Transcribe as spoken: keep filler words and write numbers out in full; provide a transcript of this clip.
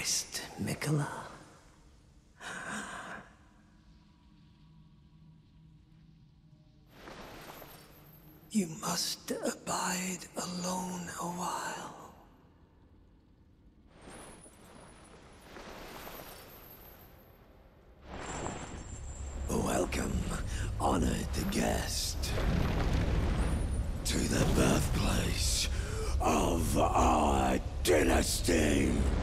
dearest Mikola. You must abide alone a while. Welcome, honored guest, to the birthplace of our dynasty.